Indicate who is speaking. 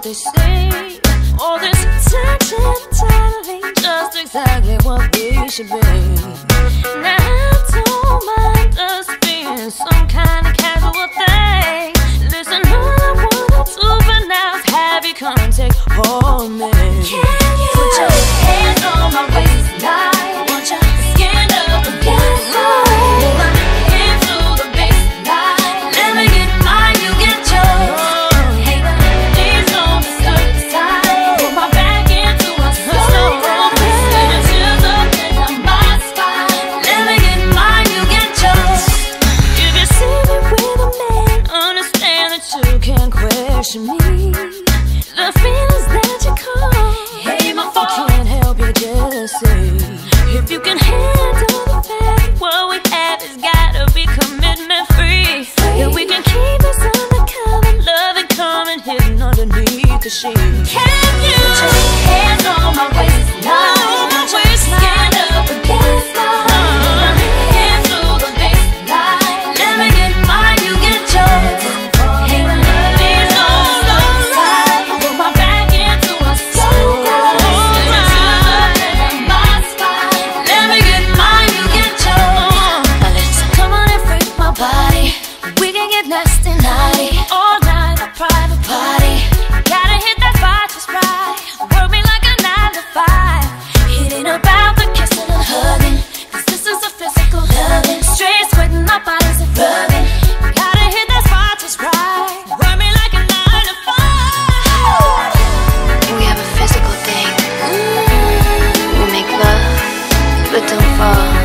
Speaker 1: they say. All this attention and tattling, just exactly what we should be. Now I don't mind us being some kind of casual thing. Listen, all I wanna do for now is have you come and take hold me. Can you put your hands on my waistline? Want you stand up against mine? Move my hands to the baseline. Let me get mine, you get yours. Hey, please don't disturb the side. Put my back into a slow roll. Spin your chills up and down my spine. Let me get mine, you get yours. If you see me with a man, understand that you can't question me. The feelings that you call, hey, my fault. I can't help your jealousy. If you can handle the fact, what we have has gotta be commitment free. Yeah, we can keep this undercover, love and coming hidden underneath the sheet. Can you put your hands on my waistline? Stand up against mine. Hands to the baseline. Let me get mine, you get yours. Hey, please don't lose sight. Put my back into a slow roll. My spine. Let me get mine, you get yours. So come on and freak my body. We can get nasty naughty all night, a private party. Gotta hit that spot just right. Work me like a 9 to 5. It ain't about the kissing and hugging, 'cause this is a physical loving. Straight sweating, our bodies are rubbing. Gotta hit that spot just right. Work me like a 9 to 5.
Speaker 2: We have a physical thing. We make love, but don't fall.